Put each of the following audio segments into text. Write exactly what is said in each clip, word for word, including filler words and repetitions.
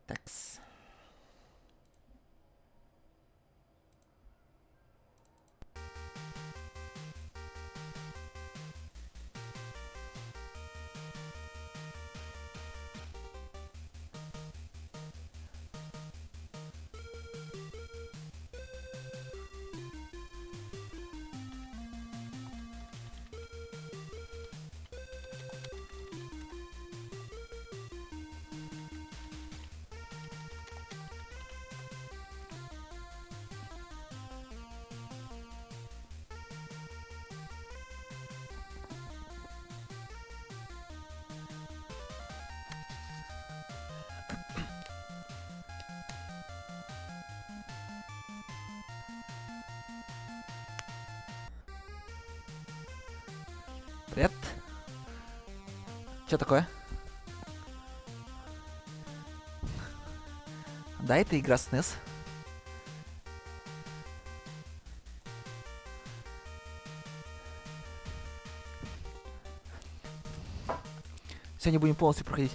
Такс. Привет. Что такое? Да, это игра эс эн и эс. Сегодня будем полностью проходить.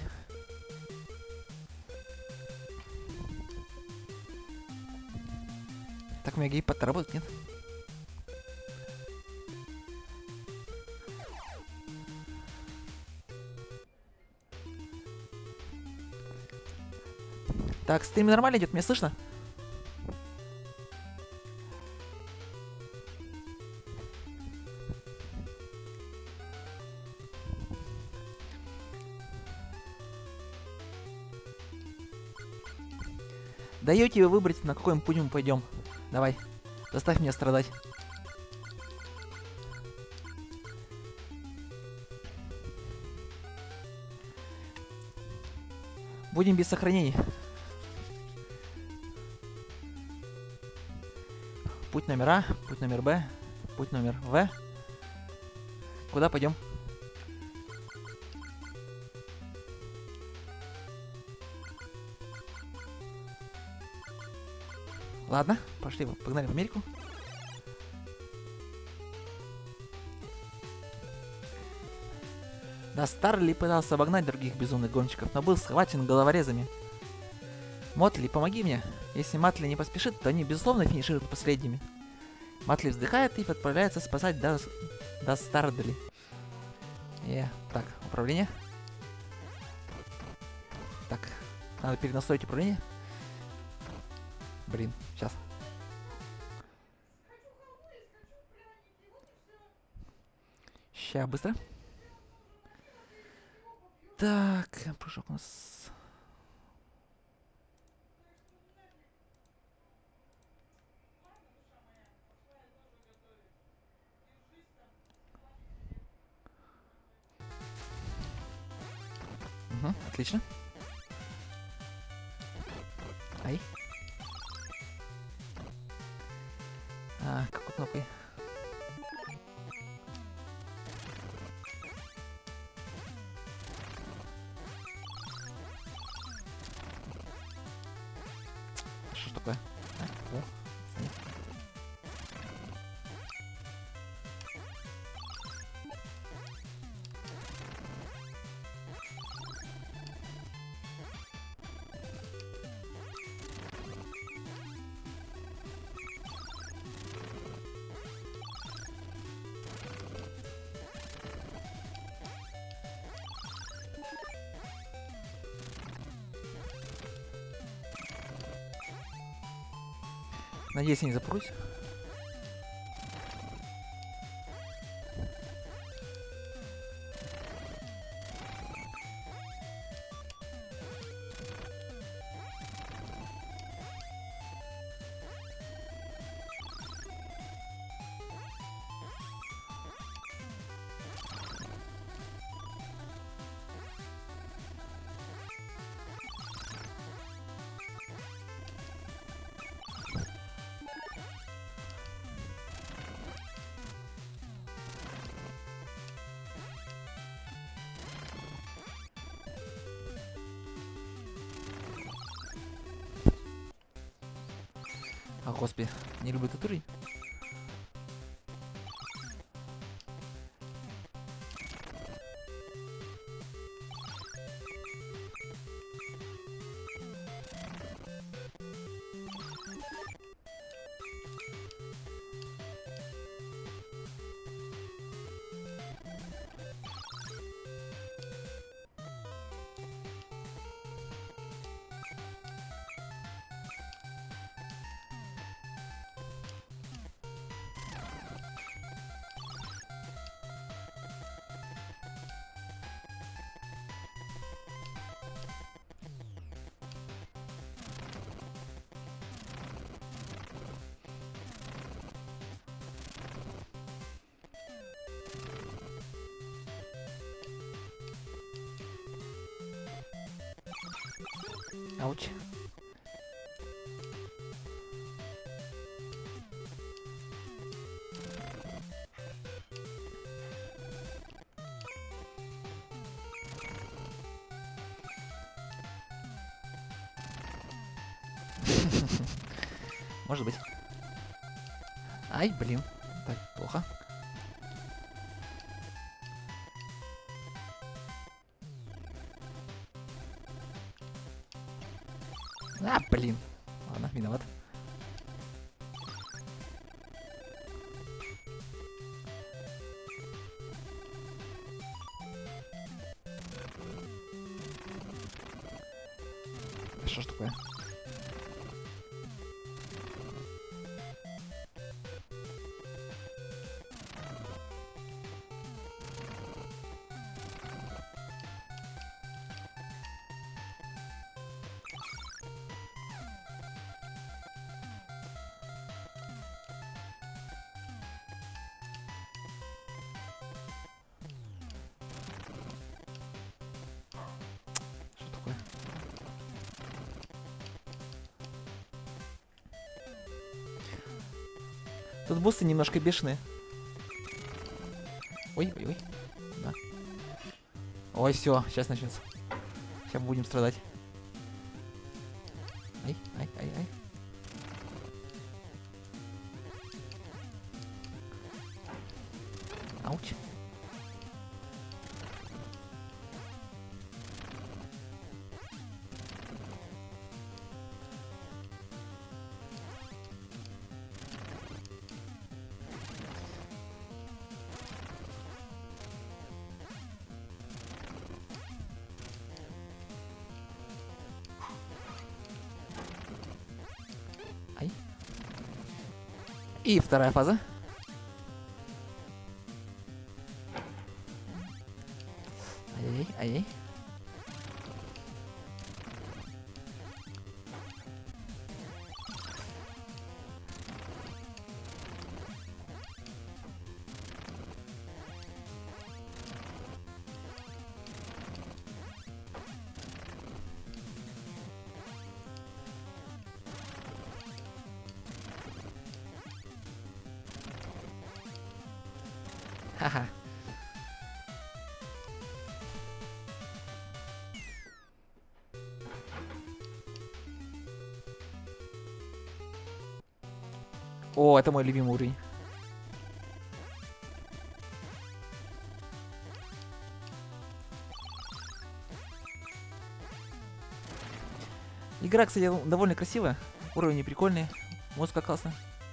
Так, у меня геймпад работает, нет? Так, стрим нормально идет, меня слышно? Даю тебе выбрать, на какой путь мы пойдем. Давай, заставь меня страдать. Будем без сохранений. Путь номер А, путь номер Б, путь номер В. Куда пойдем? Ладно, пошли, погнали в Америку. Да, Старли пытался обогнать других безумных гонщиков, но был схвачен головорезами. Мотли, помоги мне. Если Матли не поспешит, то они, безусловно, финишируют последними. Матли вздыхает и отправляется спасать до, до Стардли. Yeah. Так, управление. Так, надо перенастроить управление. Блин, сейчас. Ща, быстро. Так, прыжок у нас... Угу, отлично. Ай. А, какой кнопкой? Что такое? А, о, надеюсь, я не запрусь. А, господи, не люблю этот уровень. Ауч. Может быть. Ай, блин. Так, плохо. А, блин. Ладно, виноват. Что ж такое? Что такое? Тут боссы немножко бешеные. Ой, ой, ой. Да. Ой, все, сейчас начнется. Сейчас будем страдать. Ай, ай, ай, ай. Ауч. Ай. И вторая фаза. Ай-яй, ай-яй. Ха-ха. О, это мой любимый уровень. Игра, кстати, довольно красивая. Уровни прикольные. Музыка классная.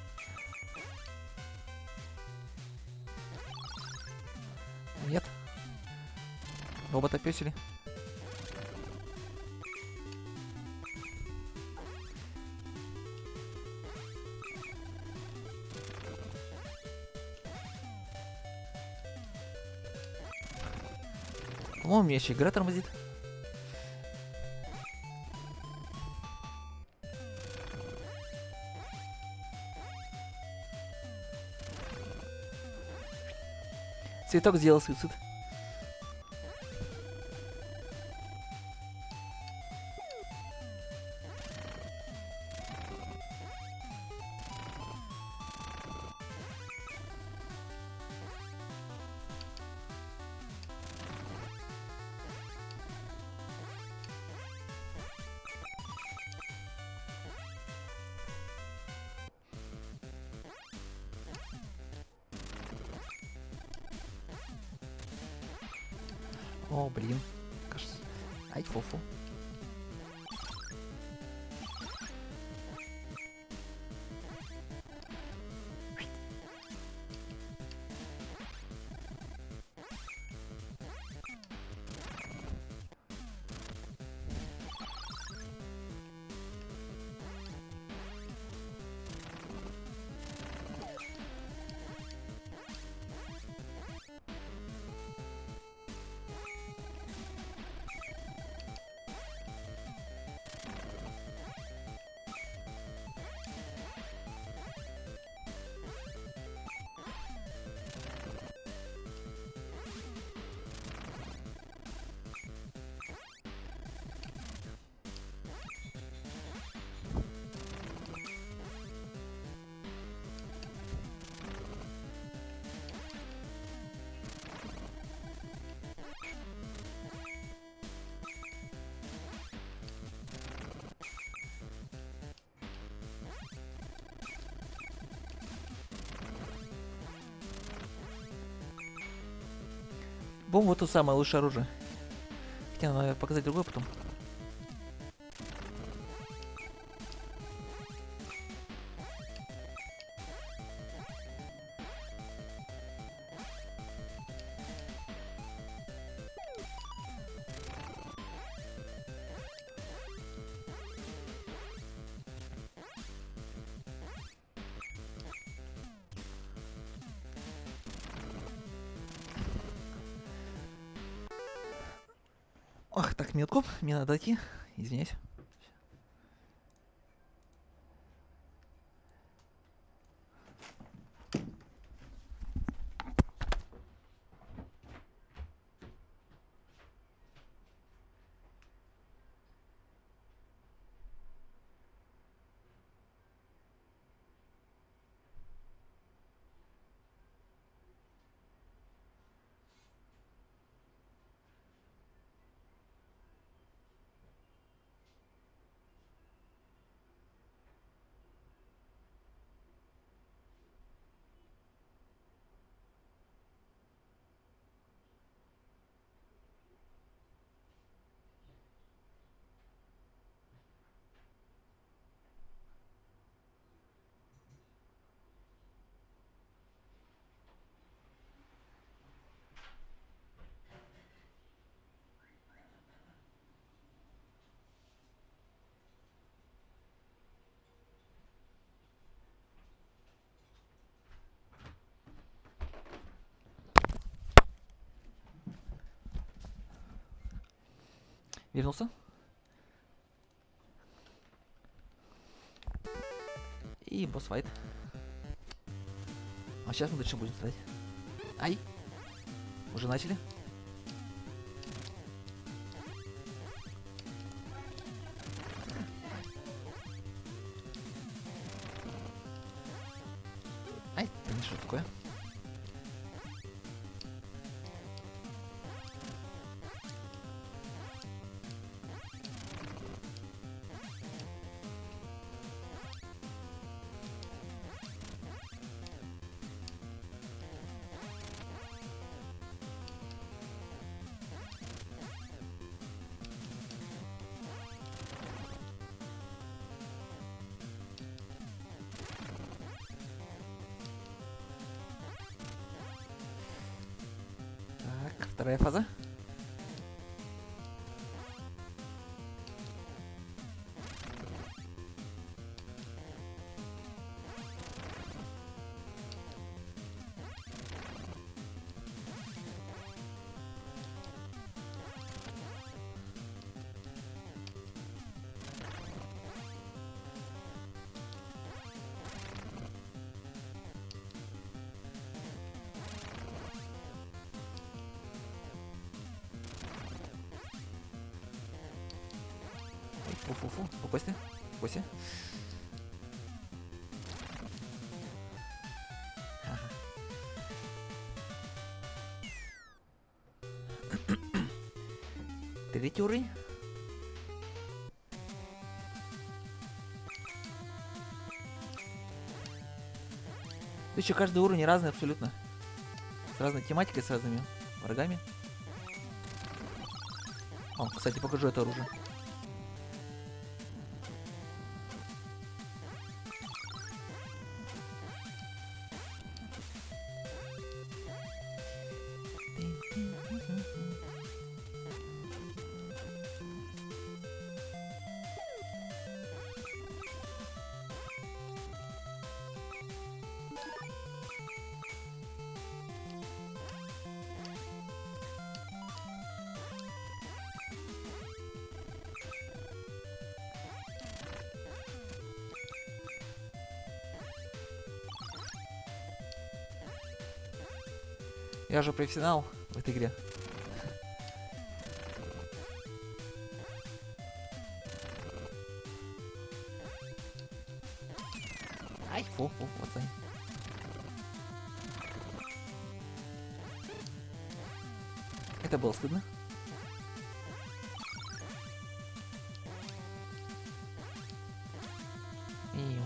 Нет. Робота пёсили. По-моему, меня еще игра тормозит. Цветок сделал суицид. О, блин. Кажется. Ай, фу-фу. По-моему, вот то самое лучшее оружие. Хотя надо показать другое потом. Ах, так, минутку, мне надо идти. Извиняюсь. Вернулся. И босс-файт. А сейчас мы дальше будем стать. Ай! Уже начали? Ай, это что такое? Так, вторая фаза. Фу-фу-фу, попасти, попасти. Ага. Третий уровень. Тут еще каждый уровень разный абсолютно. С разной тематикой, с разными врагами. О, кстати, покажу это оружие. Я же профессионал в этой игре. Ай, фу, фу, пацаны. Это было стыдно. Иу.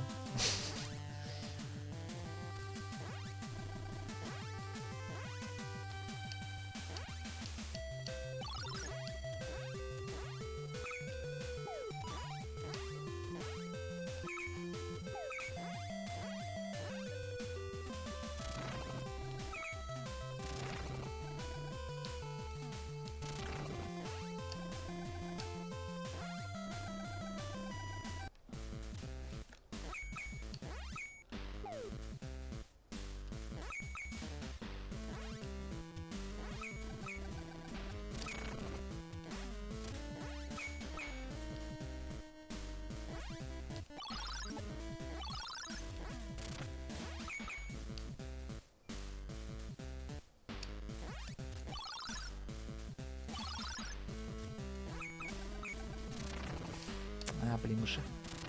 блин, мыши.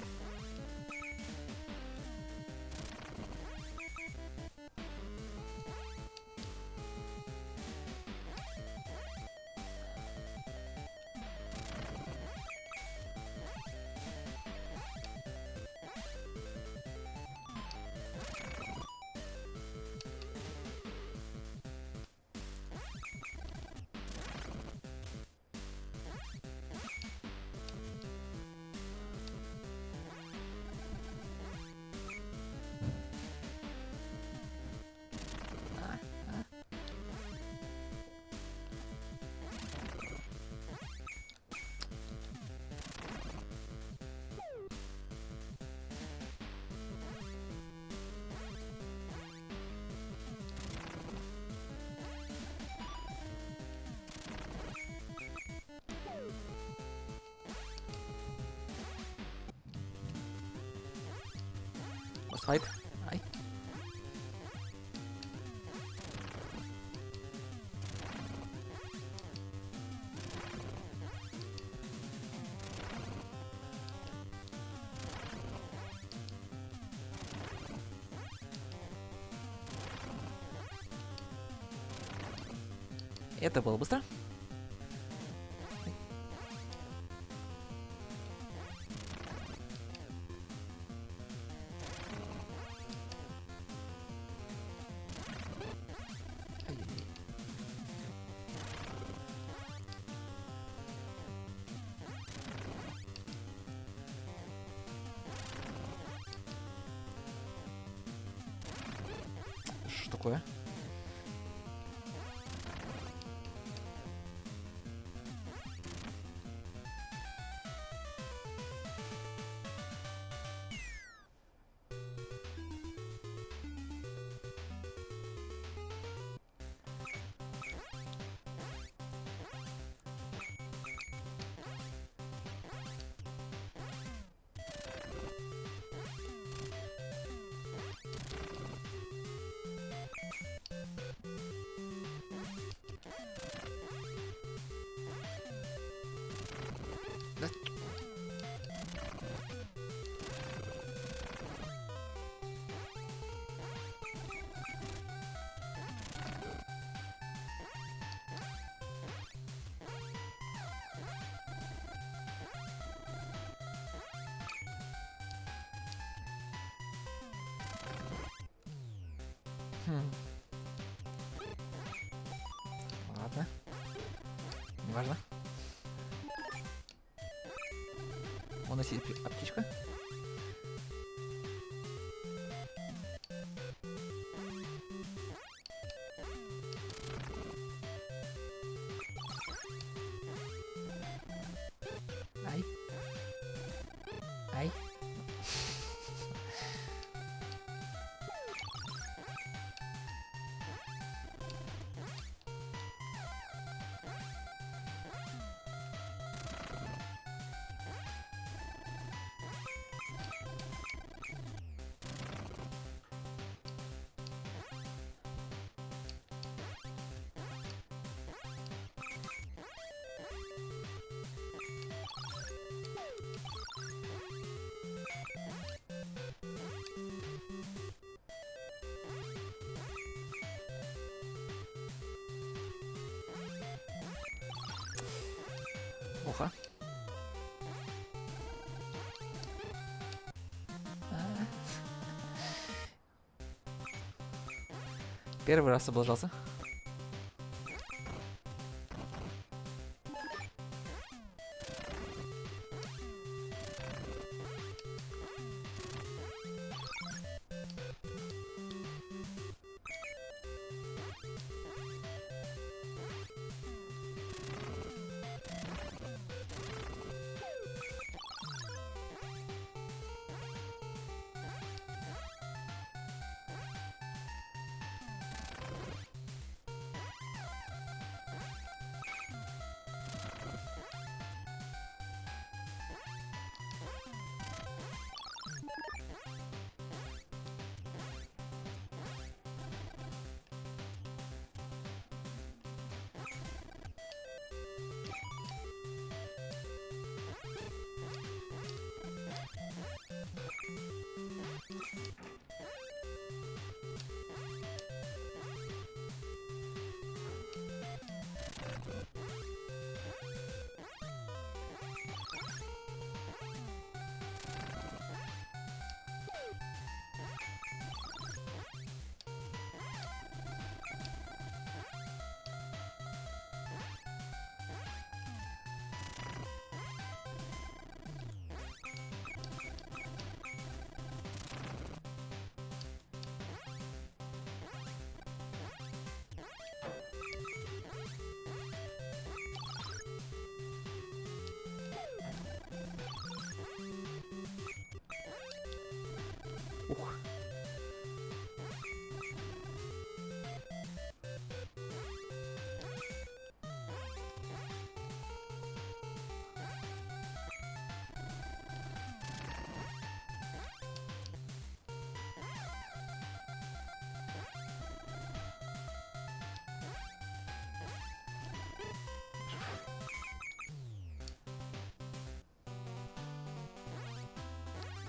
Босс-файт. Ай. Это было быстро. Что такое? Да. Хм. Ладно. Неважно. У нас есть аптечка. Ай. Ай. Плохо. А. Первый раз облажался.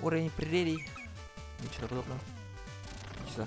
Уровень прерий. Ничего подобного. Иди сюда.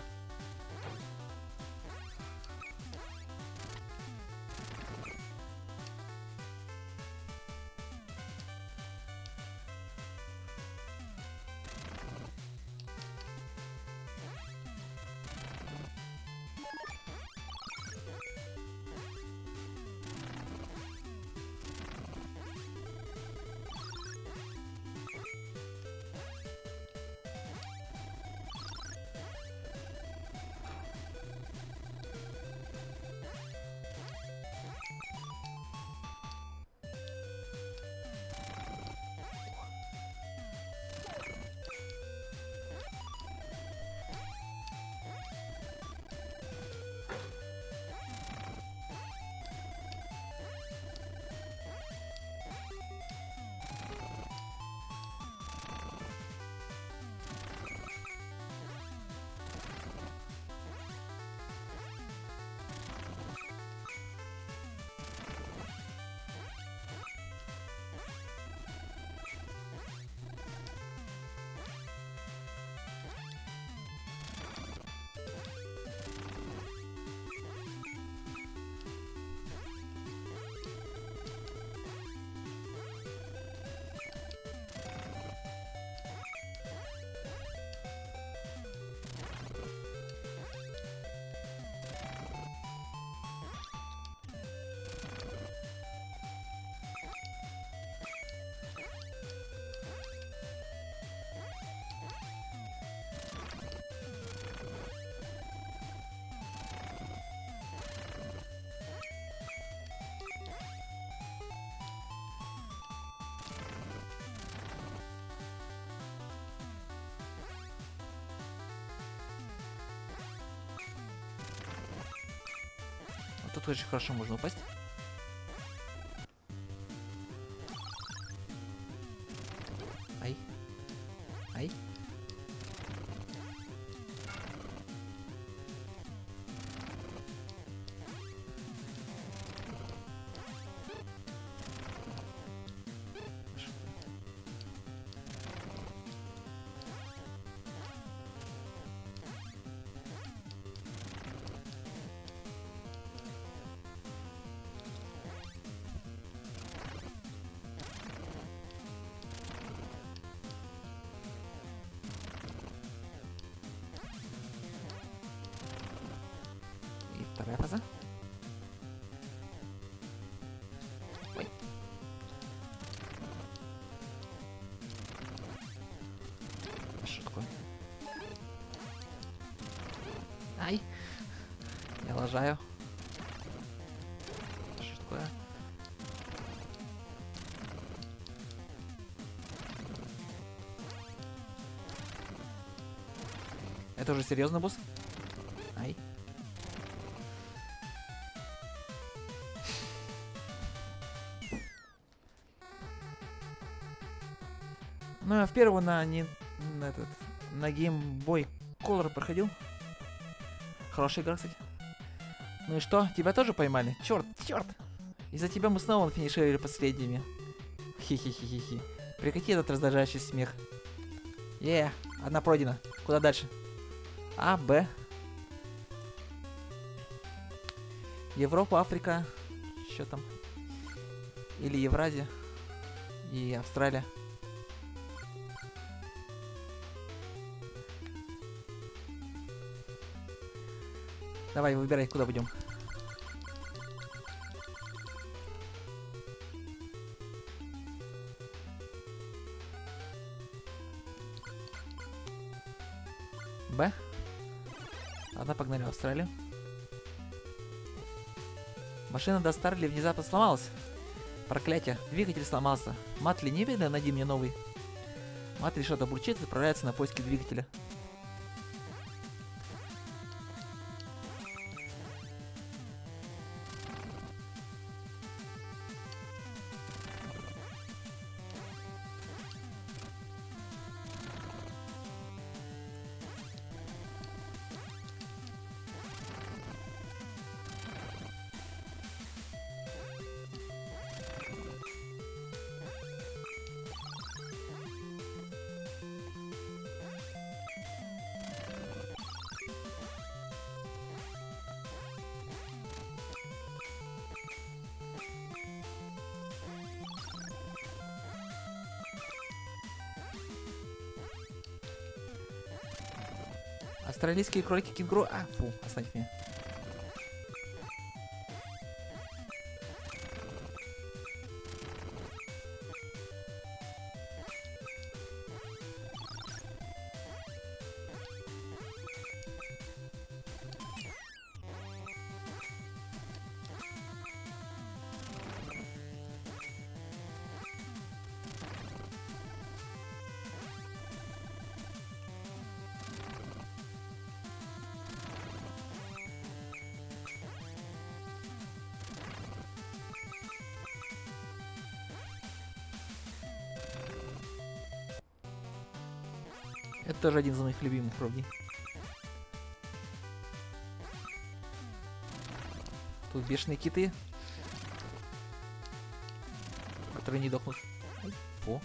Тут очень хорошо можно упасть. Ай. Ай. Вторая фаза. Ой. Что такое? Ай. Я лажаю. Что такое? Это уже серьезно, босс? Ай. Ну, я в первую на, не, на этот, на Game Boy Color проходил. Хорошая игра, кстати. Ну и что, тебя тоже поймали? Черт, черт! Из-за тебя мы снова финишировали последними. Хи-хи-хи-хи-хи. Прекрати этот раздражающий смех. Е, одна пройдена. Куда дальше? А, Б. Европа, Африка. Что там? Или Евразия. И Австралия. Давай, выбирай, куда будем. Б. Ладно, погнали в Австралию. Машина до Старли внезапно сломалась. Проклятие, двигатель сломался. Матли, немедленно найди мне новый. Матли что-то бурчит и отправляется на поиски двигателя. Австралийские кролики кенгуру. А, фу, оставь меня. Это тоже один из моих любимых уровней. Тут бешеные киты, которые не дохнут. О.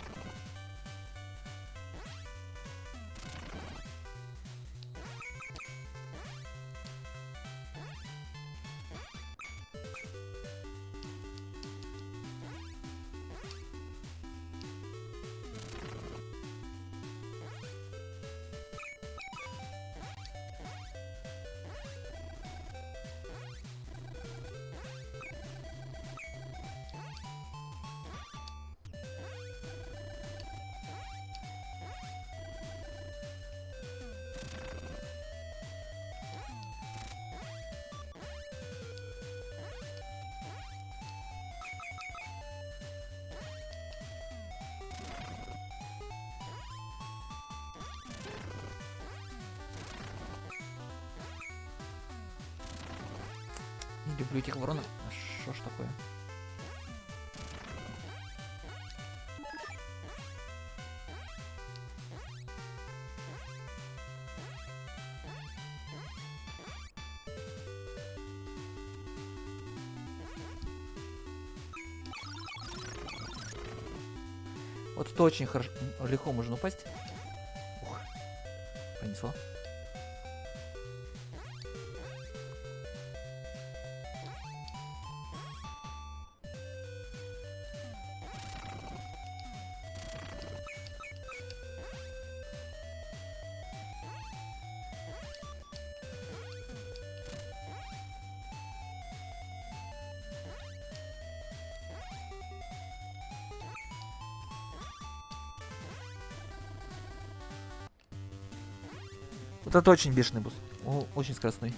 Не люблю этих воронок. А шо ж такое? Вот это очень хорошо, легко можно упасть. Ух, понесло. Вот это очень бешеный босс. О, очень скоростной.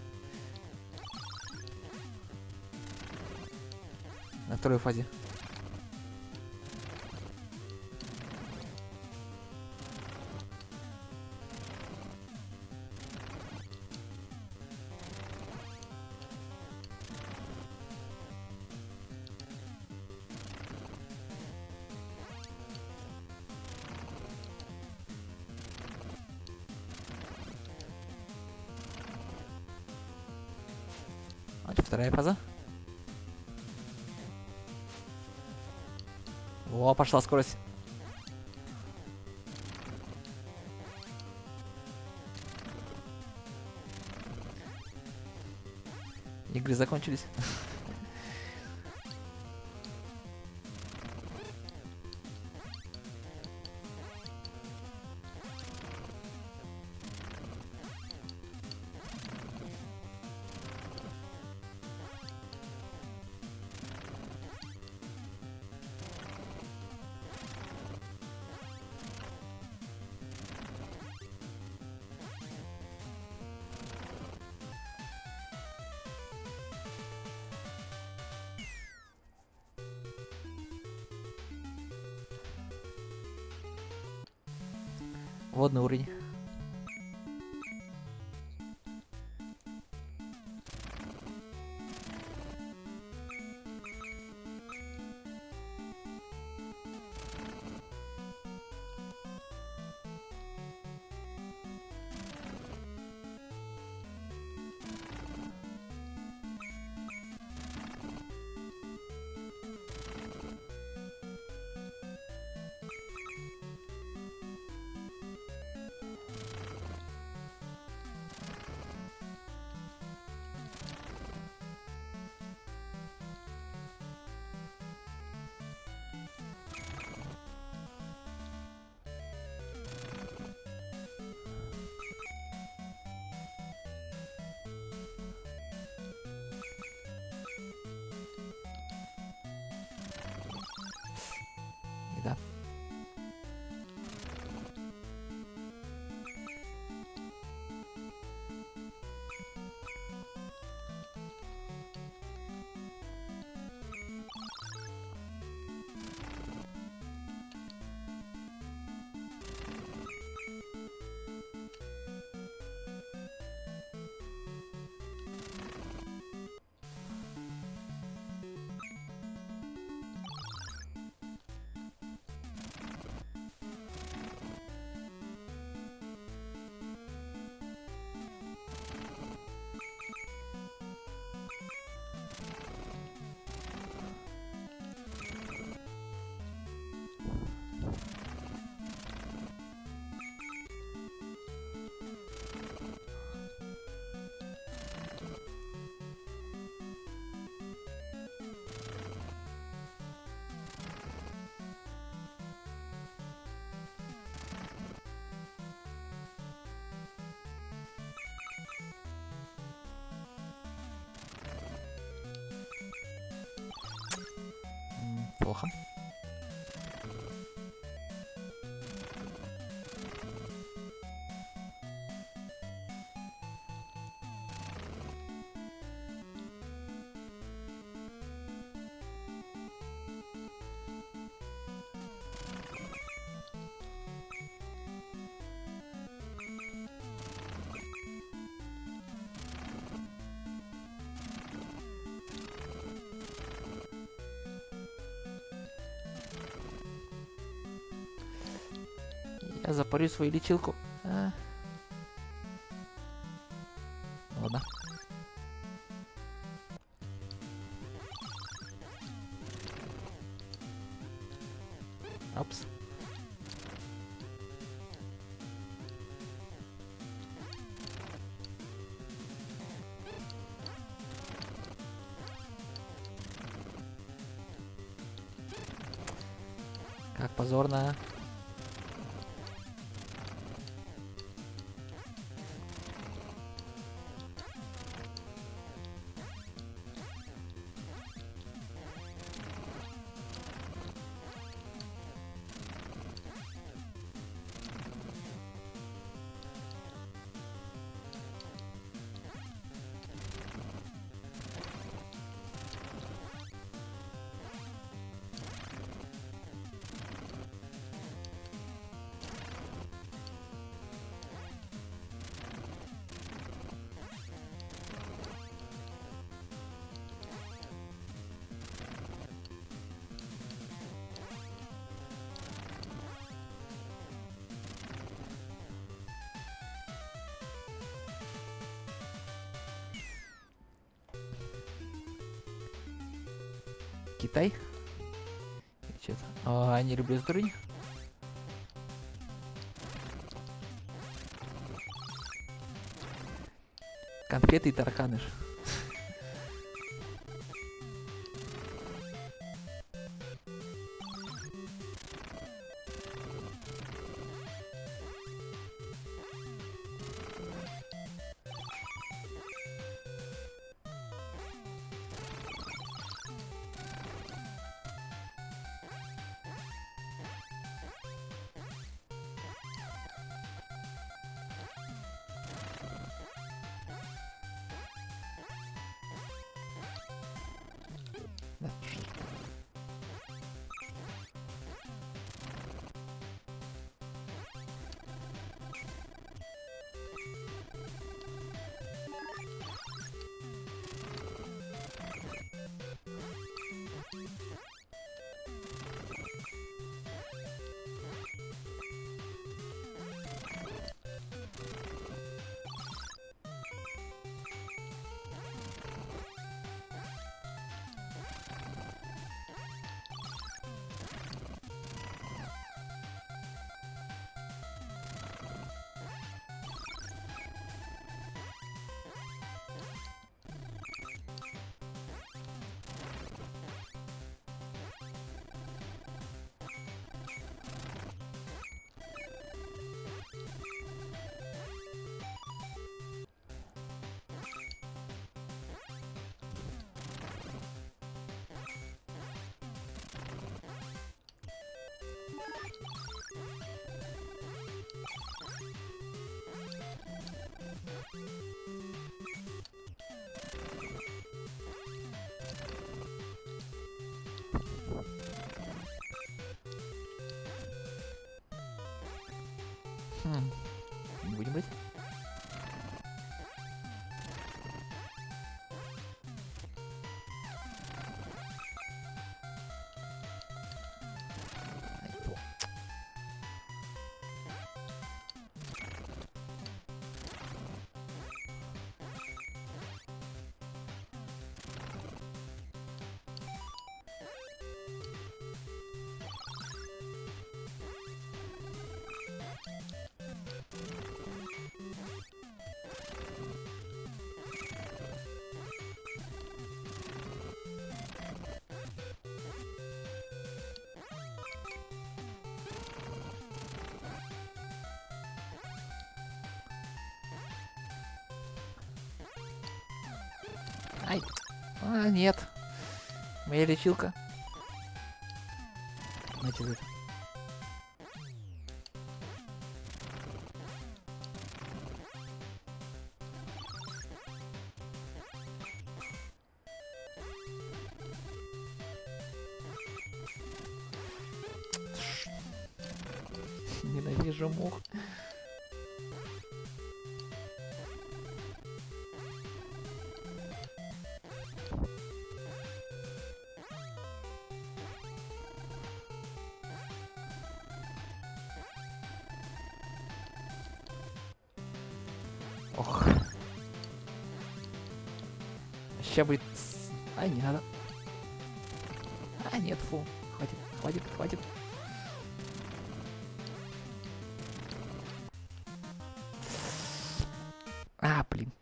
На второй фазе. Вторая фаза. О, пошла скорость. Игры закончились. Водный уровень. Неплохо. Я запарю свою лечилку. А. Ладно. Опс. Как позорно. Китай. Что-то. А, не люблю сдурень. Конфеты и тараканы. Да, что ж. Хм. Не будем брать? Ай, фу. Ай. А, нет. Моя лечилка. Знаете, за это. Ненавижу мух. Ох. Сейчас будет... Ай, не надо. А, нет, фу. Хватит, хватит, хватит. А, блин.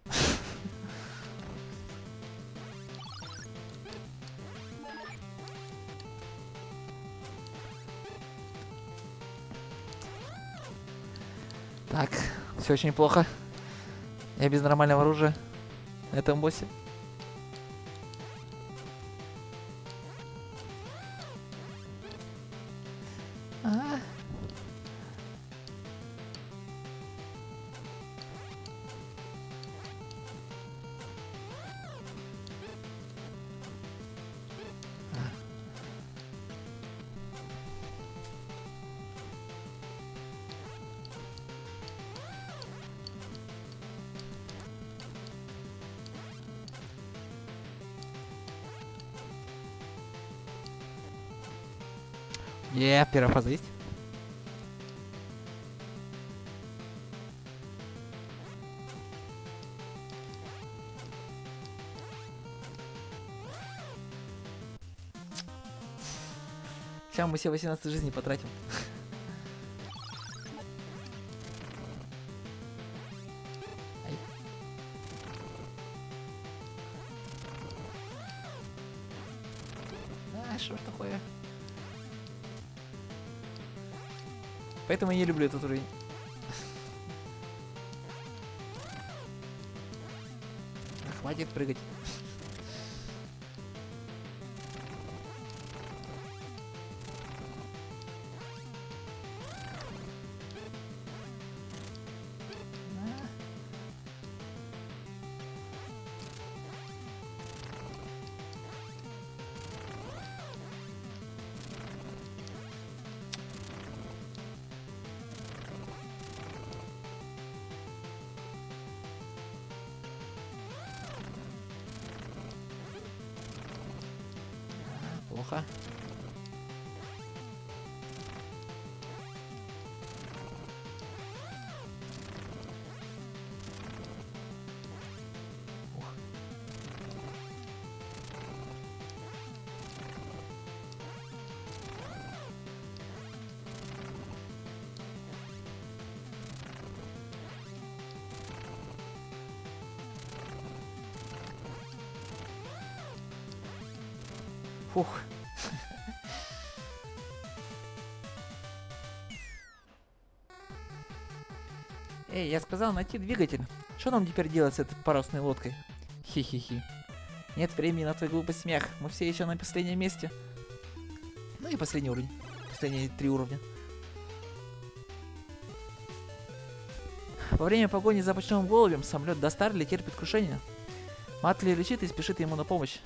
Так, все очень плохо. Я без нормального оружия на этом боссе. А. Е, первая фаза есть. Сейчас мы все восемнадцать жизней потратим. Ай. А, что ж такое? Поэтому я не люблю этот уровень. Хватит прыгать. Плохо. Ух. Фух. Эй, я сказал найти двигатель. Что нам теперь делать с этой парусной лодкой? Хи-хи-хи. Нет времени на твой глупый смех. Мы все еще на последнем месте. Ну и последний уровень. Последние три уровня. Во время погони за почтовым голубем самолет Достарли терпит крушение. Матли лечит и спешит ему на помощь.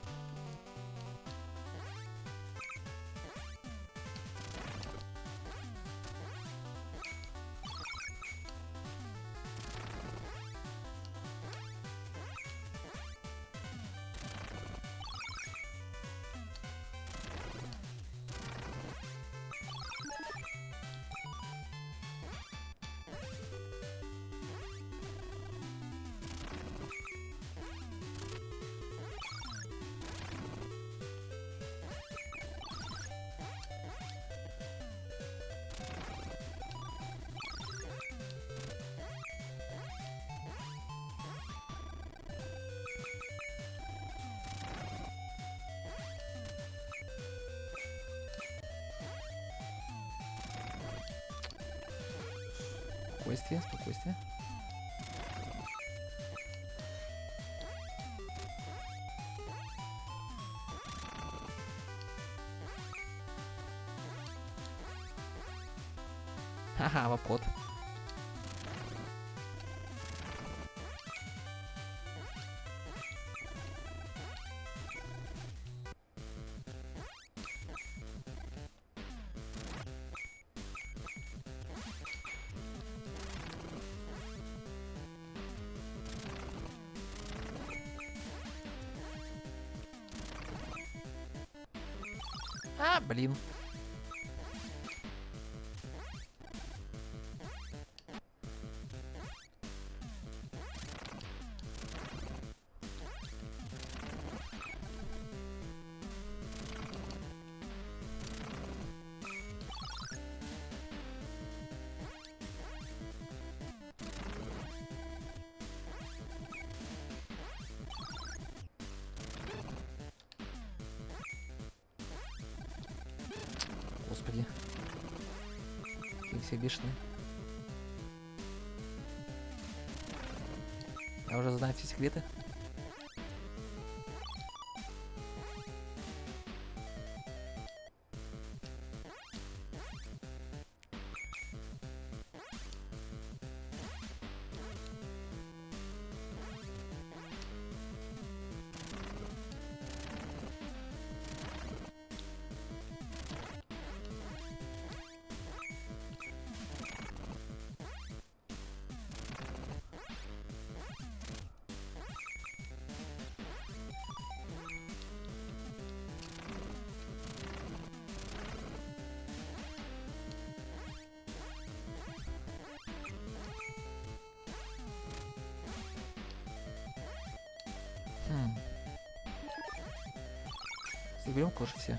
Спокойствие, спокойствие. Ха-ха, в обход. А, блин. Господи. Какие все бешеные. Я уже знаю все секреты. Хм. Берем кожу все.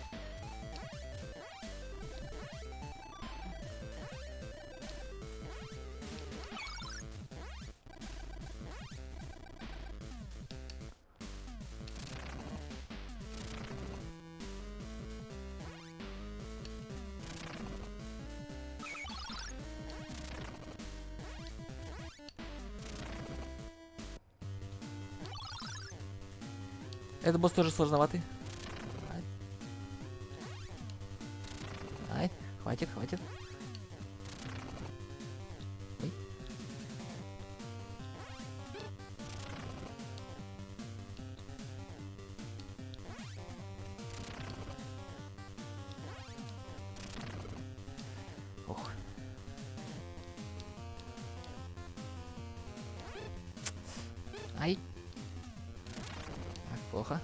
Этот босс тоже сложноватый. Ай. Ай, хватит, хватит. Ой. Ох. Ай. Плохо.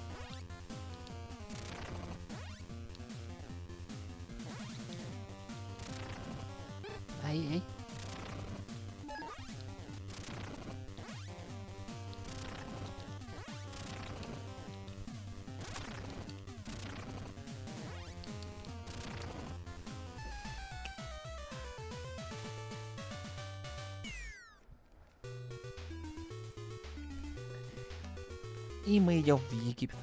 Ай-ай. И мы идем в Египет.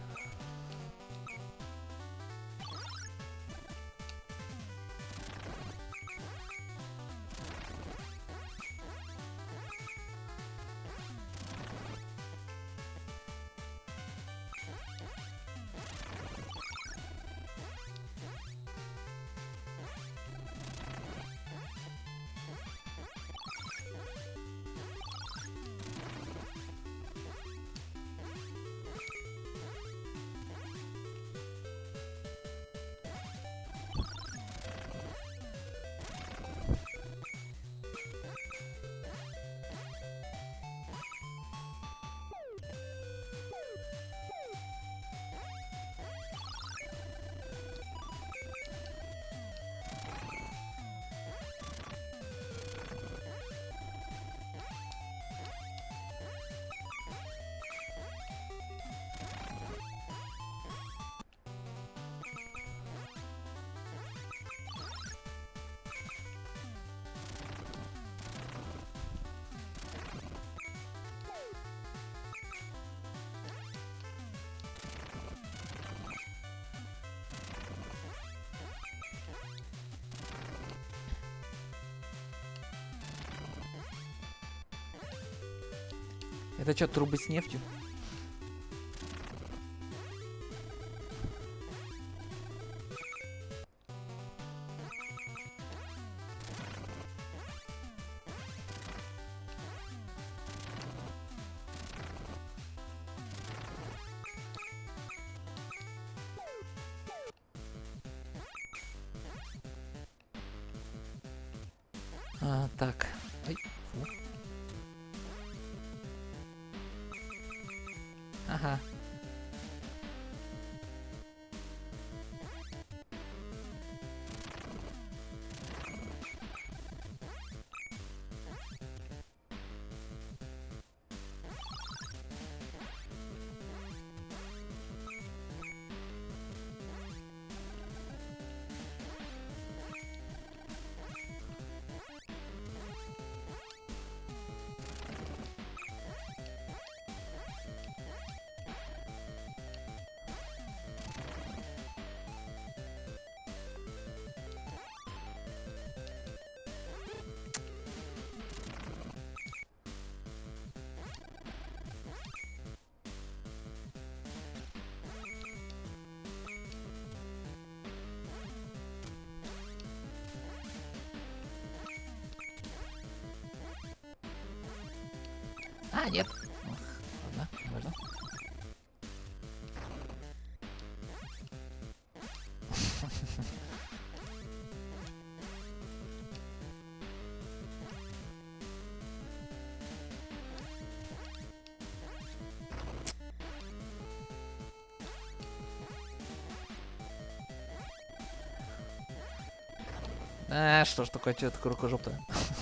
Это что, трубы с нефтью? А, так. Ай, фу. Ага. А, нет. Ох, ладно, можно. А, что ж такое, что такое рукожоп-то?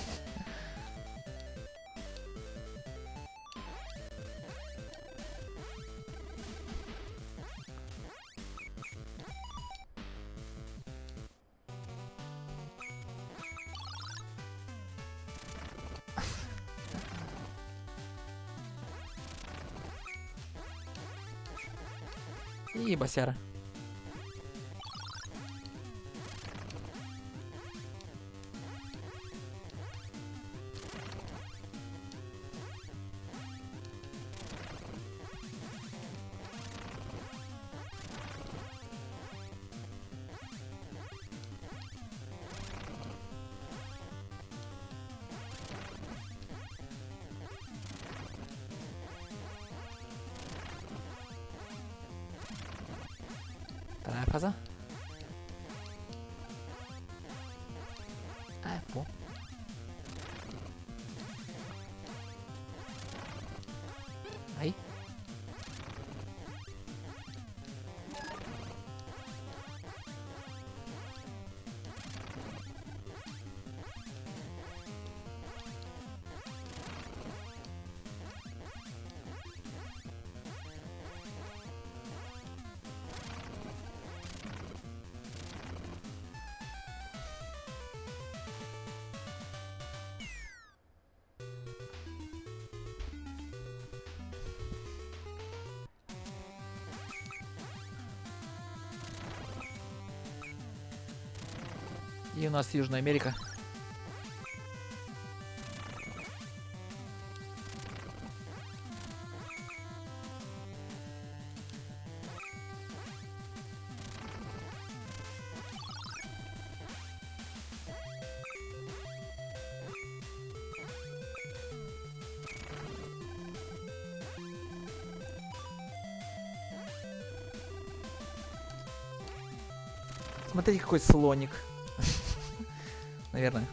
И босяра. Вторая фаза. А, фу. Ай. И у нас Южная Америка. Смотрите, какой слоник. Наверное.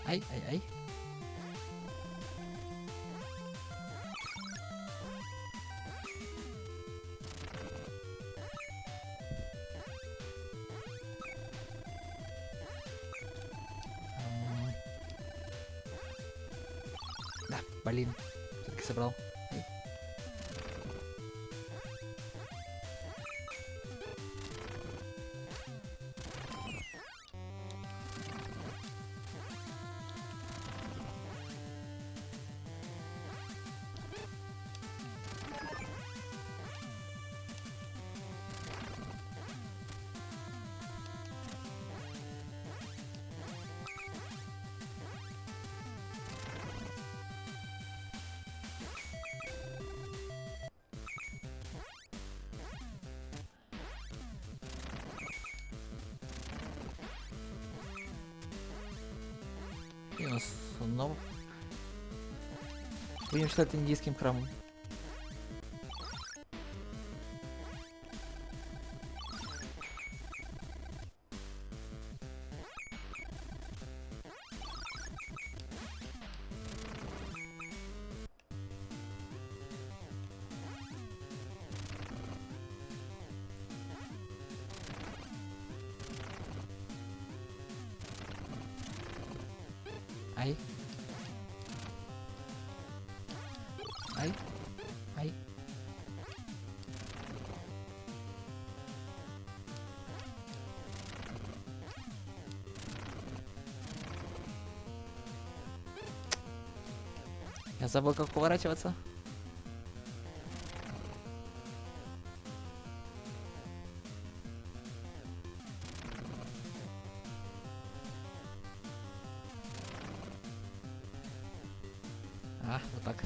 Ай, ай, ай. Да, блин. Все-таки собрал. Ай. И у нас снова... Будем считать индийским храмом. Ай. Ай. Ай. Я забыл, как поворачиваться. А, вот так.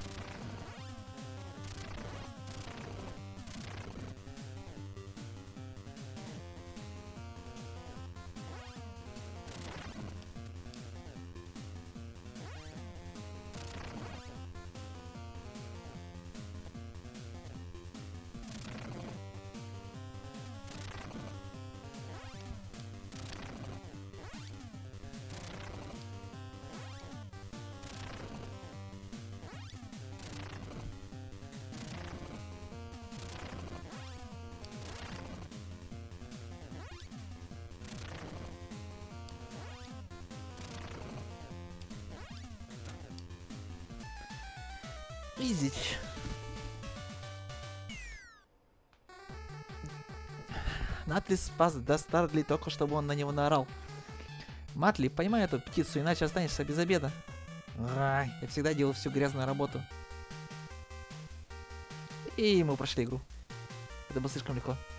Изич. Матли спас Дастардли только чтобы он на него наорал. Матли, поймай эту птицу, иначе останешься без обеда. Ай, я всегда делаю всю грязную работу. И мы прошли игру. Это было слишком легко.